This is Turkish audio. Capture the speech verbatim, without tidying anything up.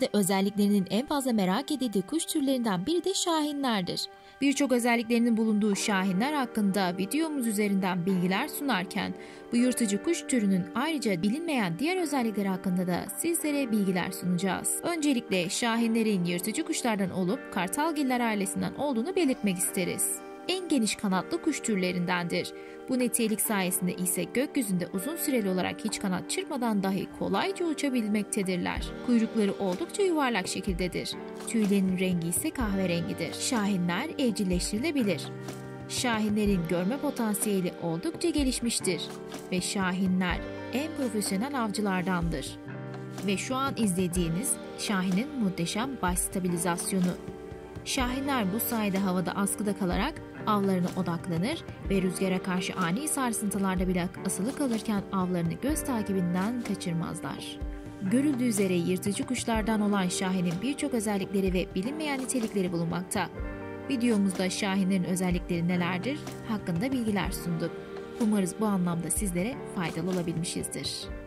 özelliklerinin en fazla merak edildiği kuş türlerinden biri de şahinlerdir. Birçok özelliklerinin bulunduğu şahinler hakkında videomuz üzerinden bilgiler sunarken bu yırtıcı kuş türünün ayrıca bilinmeyen diğer özellikleri hakkında da sizlere bilgiler sunacağız. Öncelikle şahinlerin yırtıcı kuşlardan olup kartalgiller ailesinden olduğunu belirtmek isteriz. En geniş kanatlı kuş türlerindendir. Bu nitelik sayesinde ise gökyüzünde uzun süreli olarak hiç kanat çırpmadan dahi kolayca uçabilmektedirler. Kuyrukları oldukça yuvarlak şekildedir. Tüylerinin rengi ise kahverengidir. Şahinler evcilleştirilebilir. Şahinlerin görme potansiyeli oldukça gelişmiştir ve şahinler en profesyonel avcılardandır. Ve şu an izlediğiniz şahinin muhteşem baş stabilizasyonu. Şahinler bu sayede havada askıda kalarak avlarına odaklanır ve rüzgara karşı ani sarsıntılarda bile asılı kalırken avlarını göz takibinden kaçırmazlar. Görüldüğü üzere yırtıcı kuşlardan olan şahinin birçok özellikleri ve bilinmeyen nitelikleri bulunmakta. Videomuzda şahinlerin özellikleri nelerdir hakkında bilgiler sunduk. Umarız bu anlamda sizlere faydalı olabilmişizdir.